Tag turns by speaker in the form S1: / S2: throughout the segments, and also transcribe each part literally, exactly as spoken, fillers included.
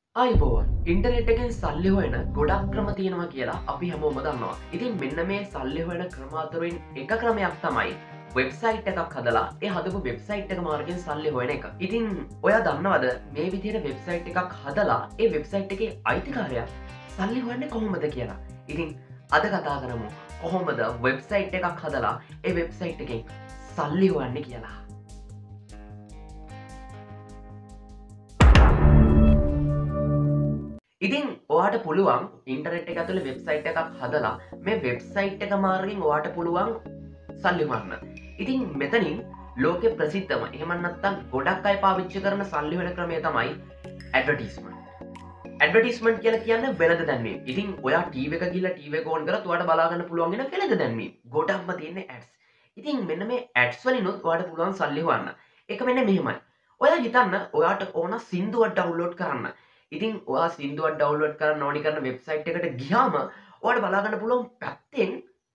S1: අයිබෝවන් ඉන්ටනෙට් එකෙන් සල්ලි හොයන ගොඩක් ක්‍රම තියෙනවා කියලා අපි හැමෝම දන්නවා. ඉතින් මෙන්න මේ සල්ලි හොයන ක්‍රම අතරින් එක ක්‍රමයක් තමයි වෙබ්සයිට් එකක් හදලා ඒ හදපු වෙබ්සයිට් එක මාර්ගෙන් සල්ලි හොයන එක. ඉතින් ඔයා දන්නවද මේ විදිහට වෙබ්සයිට් එකක් හදලා ඒ වෙබ්සයිට් එකේ අයිතිකාරයා සල්ලි හොයන්නේ කොහොමද කියලා. ඉතින් අද කතා කරමු කොහොමද වෙබ්සයිට් එකක් හදලා ඒ වෙබ්සයිට් එකෙන් සල්ලි හොයන්නේ කියලා. ඉතින් ඔයාට පුළුවන් ඉන්ටර්නෙට් එක ඇතුලේ වෙබ්සයිට් එකක් හදලා මේ වෙබ්සයිට් එක මාර්ගෙන් ඔයාට පුළුවන් සල්ලි හොයන්න. ඉතින් මෙතනින් ලෝකේ ප්‍රසිද්ධම එහෙම නැත්නම් ගොඩක් අය පාවිච්චි කරන සල්ලි හොයන ක්‍රමය තමයි ඇඩ්වර්ටයිස්මන්ට්. ඇඩ්වර්ටයිස්මන්ට් කියලා කියන්නේ වෙළඳ දැන්වීම. ඉතින් ඔයා ටීවී එක ගිහලා ටීවී එක ඕන් කරලා ඔයාට බලා ගන්න පුළුවන් වෙන වෙළඳ දැන්වීම. ගොඩක්ම තියෙන්නේ ඇඩ්ස්. ඉතින් මෙන්න මේ ඇඩ්ස් වලිනුත් ඔයාට පුළුවන් සල්ලි හොයන්න. ඒක මෙන්න මෙහෙමයි. ඔයා හිතන්න ඔයාට ඕන සින්දුවක් ඩවුන්ලෝඩ් කරන්න. ඉතින් ඔයා සින්දුවක් ඩවුන්ලෝඩ් කරන්න ඕනි කරන වෙබ්සයිට් එකට ගියාම ඔයාට බලා ගන්න පුළුවන් පැත්තෙන්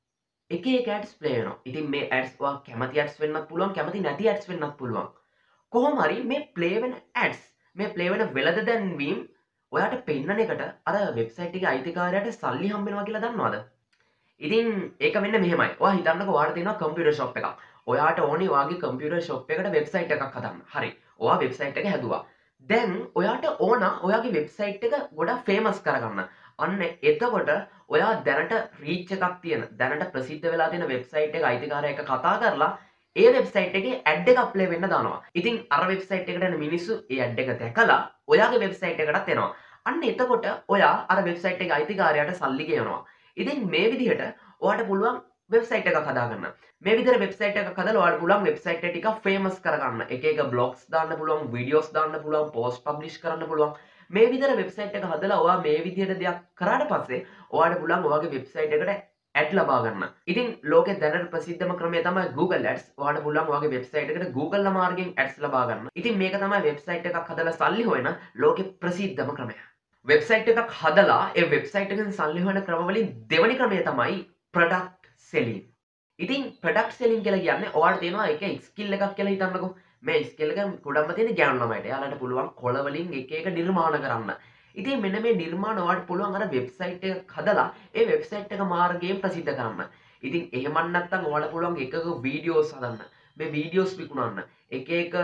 S1: එක එක ඇඩ්ස් ප්ලේ වෙනවා. ඉතින් මේ ඇඩ්ස් ඔයා කැමති ඇඩ්ස් වෙන්නත් පුළුවන්, කැමති නැති ඇඩ්ස් වෙන්නත් පුළුවන්. කොහොම හරි මේ ප්ලේ වෙන ඇඩ්ස්, මේ ප්ලේ වෙන වෙළඳ දැන්වීම් ඔයාට පෙන්නන එකට අර වෙබ්සයිට් එකේ අයිතිකාරයාට සල්ලි හම්බ වෙනවා කියලා දන්නවද? ඉතින් ඒක මෙන්න මෙහෙමයි. ඔයා හිතන්නකෝ ඔයාට තියෙනවා කම්පියුටර් ෂොප් එකක්. ඔයාට ඕනේ ඔයාගේ කම්පියුටර් ෂොප් එකට වෙබ්සයිට් එකක් හදන්න. හරි. ඔයා වෙබ්සයිට් එක හැදුවා. දැන් ඔයාට ඕන ඔයාගේ වෙබ්සයිට් එක ගොඩක් ෆේමස් කරගන්න. අන්න එතකොට ඔයා දැනට රීච් එකක් තියෙන, දැනට ප්‍රසිද්ධ වෙලා තියෙන වෙබ්සයිට් එක අයිතිකාරයා එක්ක කතා කරලා ඒ වෙබ්සයිට් එකේ ඇඩ් එකක් ප්ලේ වෙන්න දානවා. ඉතින් අර වෙබ්සයිට් එකට එන මිනිස්සු ඒ ඇඩ් එක දැකලා ඔයාගේ වෙබ්සයිට් එකටත් එනවා. අන්න එතකොට ඔයා අර වෙබ්සයිට් එකේ අයිතිකාරයාට සල්ලි ගෙවනවා. ඉතින් මේ විදිහට ඔයාට පුළුවන් වෙබ්සයිට් එකක් හදාගන්න. මේ විදිහට වෙබ්සයිට් එකක් හදලා ඔයාලට පුළුවන් වෙබ්සයිට් එක ටිකක් ෆේමස් කරගන්න. එක එක බ්ලොග්ස් දාන්න පුළුවන්, වීඩියෝස් දාන්න පුළුවන්, පෝස්ට් පබ්ලිෂ් කරන්න පුළුවන්. මේ විදිහට වෙබ්සයිට් එක හදලා ඔයා මේ විදිහට දෙයක් කරාට පස්සේ ඔයාලට පුළුවන් ඔයාගේ වෙබ්සයිට් එකට ඇඩ් ලබා ගන්න. ඉතින් ලෝකේ දැනට ප්‍රසිද්ධම ක්‍රමය තමයි Google Ads. ඔයාලට පුළුවන් ඔයාගේ වෙබ්සයිට් එකට Google මාර්ගෙන් ඇඩ්ස් ලබා ගන්න. ඉතින් මේක තමයි වෙබ්සයිට් එකක් හදලා සල්ලි හොයන ලෝකේ ප්‍රසිද්ධම ක්‍රමය. වෙබ්සයිට් එකක් හදලා ඒ වෙබ්සයිට් එකෙන් සල්ලි හොයන ක්‍රම වලින් දෙවෙනි ක්‍රමය තමයි ප්‍රොඩක්ට් සෙලින්. ඉතින් ප්‍රොඩක්ට් සෙලින් කියලා කියන්නේ ඔයාලට තියෙනවා එක ස්කිල් එකක් කියලා හිතන්නකෝ. මේ ස්කිල් එක ගොඩක්ම තියෙන ගෑනු ළමයිට. එයාලට පුළුවන් කොළ වලින් එක එක නිර්මාණ කරන්න. ඉතින් මෙන්න මේ නිර්මාණ ඔයාලට පුළුවන් අර වෙබ්සයිට් එකක් හදලා ඒ වෙබ්සයිට් එක මාර්ගයෙන් ප්‍රසිද්ධ කරන්න. ඉතින් එහෙම නැත්නම් ඔයාලට පුළුවන් එක එක වීඩියෝස් හදන්න. මේ වීඩියෝස් විකුණන්න. එක එක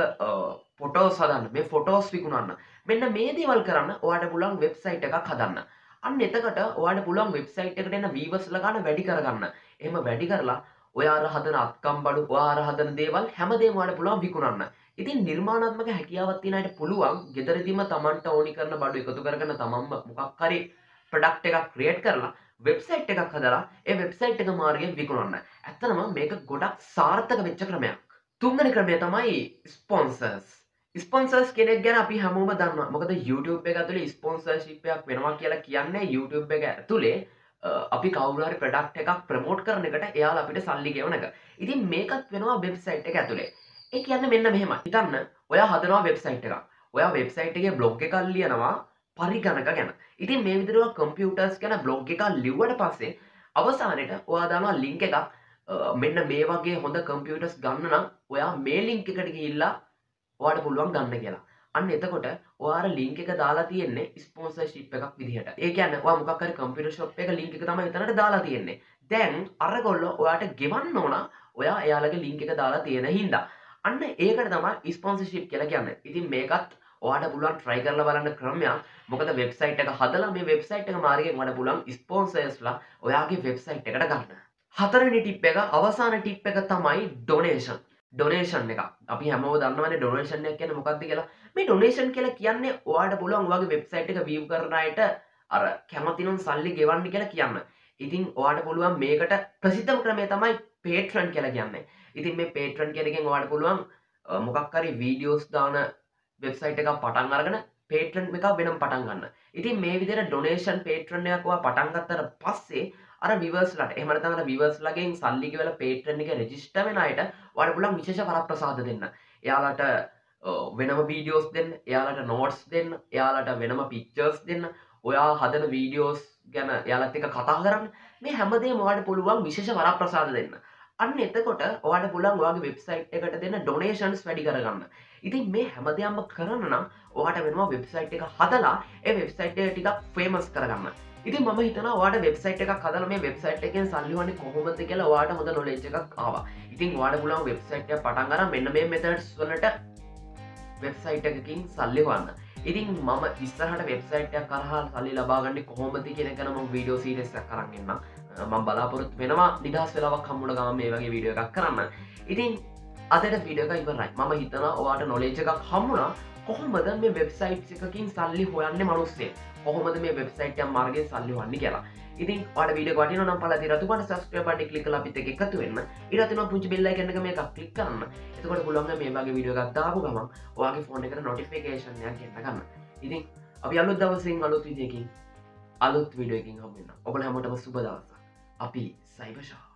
S1: ෆොටෝස් හදන්න. මේ ෆොටෝස් විකුණන්න. මෙන්න මේ දේවල් කරන්න ඔයාලට පුළුවන් වෙබ්සයිට් එකක් හදන්න. අන්න එතකොට ඔයාලට පුළුවන් වෙබ්සයිට් එකට එන වීවර්ස්ලා ගන්න වැඩි කරගන්න. එහෙම වැඩි කරලා ඔයා අර හදන අත්කම් බඩු, ඔයා අර හදන දේවල් හැමදේම ඔයාලට පුළුවන් විකුණන්න. ඉතින් නිර්මාණාත්මක හැකියාවක් තියෙන අයට පුළුවන් ගෙදරදීම Tamanට ඕනි කරන බඩු එකතු කරගෙන තමන්ම මොකක් හරි ප්‍රොඩක්ට් එකක් ක්‍රියේට් කරලා වෙබ්සයිට් එකක් හදලා ඒ වෙබ්සයිට් එක මාර්ගයෙන් විකුණන්න. ඇත්තටම මේක ගොඩක් සාර්ථක වෙච්ච ක්‍රමයක්. තුන්වෙනි ක්‍රමය තමයි ස්පොන්සර්ස්. ස්පොන්සර්ස් කෙනෙක් ගැන අපි හැමෝම දන්නවා. මොකද YouTube එක ඇතුලේ ස්පොන්සර්ෂිප් එකක් වෙනවා කියලා කියන්නේ YouTube එක ඇතුලේ අපි කවුරු හරි ප්‍රොඩක්ට් එකක් ප්‍රමෝට් කරන එකට එයාලා අපිට සල්ලි ගෙවන එක. ඉතින් මේකත් වෙනවා වෙබ්සයිට් එක ඇතුලේ. ඒ කියන්නේ මෙන්න මෙහෙමයි. හිතන්න ඔයා හදනවා වෙබ්සයිට් එකක්. ඔයා වෙබ්සයිට් එකේ බ්ලොග් එකක් ලියනවා පරිගණක ගැන. ඉතින් මේ විදිහට ඔයා කම්පියුටර්ස් ගැන බ්ලොග් එකක් ලිව්වට පස්සේ අවසානයේට ඔයා දානවා ලින්ක් එකක් මෙන්න මේ වගේ හොඳ කම්පියුටර්ස් ගන්න නම් ඔයා මේ ලින්ක් එකට ගිහිල්ලා ඔයාට පුළුවන් ගන්න කියලා. අන්න එතකොට ඔයාලා ලින්ක් එක දාලා තියෙන්නේ ස්පොන්සර්ෂිප් එකක් විදිහට. ඒ කියන්නේ ඔයා මොකක් හරි කම්පියුටර් ෂොප් එක ලින්ක් එක තමයි එතනට දාලා තියෙන්නේ. දැන් අරගොල්ලෝ ඔයාට ගෙවන්න ඕන ඔයා එයාලගේ ලින්ක් එක දාලා තියෙන හින්දා. අන්න ඒකට තමයි ස්පොන්සර්ෂිප් කියලා කියන්නේ. ඉතින් මේකත් ඔයාට පුළුවන් try කරලා බලන්න ක්‍රමයක්. මොකද වෙබ්සයිට් එක හදලා මේ වෙබ්සයිට් එක මාර්ගයෙන් ඔයාට පුළුවන් ස්පොන්සර්ස්ලා ඔයාගේ වෙබ්සයිට් එකට ගන්න. හතරවෙනි ටිප් එක අවසාන ටිප් එක තමයි ඩොනේෂන්. ඩොනේෂන් එක. අපි හැමෝම දන්නවනේ ඩොනේෂන් එක කියන්නේ මොකක්ද කියලා. මේ ඩොනේෂන් කියලා කියන්නේ ඔයාට පුළුවන් ඔයාගේ වෙබ්සයිට් එක view කරන අයට අර කැමති නම් සල්ලි ගෙවන්න කියලා කියන්න. ඉතින් ඔයාට පුළුවන් මේකට ප්‍රසිද්ධම ක්‍රමය තමයි Patreon කියලා කියන්නේ. ඉතින් මේ Patreon කියන එකෙන් ඔයාට පුළුවන් මොකක් හරි වීඩියෝස් දාන වෙබ්සයිට් එකක් පටන් අරගෙන Patreon එකක් වෙනම පටන් ගන්න. ඉතින් මේ විදිහට ඩොනේෂන් Patreon එකක් ඔයා පටන් ගත්තට පස්සේ අර විවර්ස්ලාට එහෙම නැත්නම් අර විවර්ස්ලාගෙන් සල්ලි ගෙවලා Patreon එකේ රෙජිස්ටර් වෙන අයට ඔයාලට පුළුවන් විශේෂ වරප්‍රසාද දෙන්න. එයාලට වෙනම වීඩියෝස් දෙන්න, එයාලට නෝට්ස් දෙන්න, එයාලට වෙනම පික්චර්ස් දෙන්න, ඔයා හදන වීඩියෝස් ගැන එයාලත් එක්ක කතා කරන්න. මේ හැමදේම ඔයාලට පුළුවන් විශේෂ වරප්‍රසාද දෙන්න. අන්න එතකොට ඔයාට පුළුවන් ඔයාගේ වෙබ්සයිට් එකට දෙන ඩොනේෂන්ස් වැඩි කරගන්න. ඉතින් මේ හැමදේම කරන්න නම් ඔයාට වෙනවා වෙබ්සයිට් එක හදලා ඒ වෙබ්සයිට් එක ටිකක් ෆේමස් කරගන්න. ඉතින් මම හිතනවා ඔයාට වෙබ්සයිට් එකක් හදලා මේ වෙබ්සයිට් එකෙන් සල්ලි හොයන්නේ කොහොමද කියලා ඔයාට හොඳ නොලෙජ් එකක් ආවා. ඉතින් ඔයාට පුළුවන් වෙබ්සයිට් එක පටන් ගන්න මෙන්න මේ මෙතඩ්ස් වලට වෙබ්සයිට් එකකින් සල්ලි හොයන්න. ඉතින් මම ඉස්සරහට වෙබ්සයිට් එකක් කරහා සල්ලි ලබා ගන්නේ කොහොමද කියන එක නම් මම වීඩියෝ සීරීස් එකක් අරන් එන්නම්. මම බලාපොරොත්තු වෙනවා නිදහස් වෙලාවක් හම්බුන ගමන් මේ වගේ වීඩියෝ එකක් කරන්න. ඉතින් අදට වීඩියෝ එක ඉවරයි. මම හිතනවා ඔයාට නොලෙජ් එකක් හම්බුණා කොහොමද මේ වෙබ්සයිට් එකකින් සල්ලි හොයන්නේ මිනිස්සු. කොහොමද මේ වෙබ්සයිට් එක මාර්ගයෙන් සල්ලි හොයන්නේ කියලා. ඉතින් ඔයාලට වීඩියෝ එක වටිනවා නම් පළලා රතු පාට subscribe button එක click කරලා අපිත් එක්ක එකතු වෙන්න. ඊට පස්සේ පුංචි bell icon එක මේක click කරන්න. එතකොට පුළුවන් මේ වගේ වීඩියෝ එකක් දාපු ගමන් ඔයාගේ phone එකට notification එකක් එන්න ගන්න. ඉතින් අපි අලුත් දවසකින් අලුත් විදියකින් අලුත් වීඩියෝ එකකින් හමු වෙනවා. ඔයාලා හැමෝටම සුබ දවසක්. අපි සයිබර් ෂා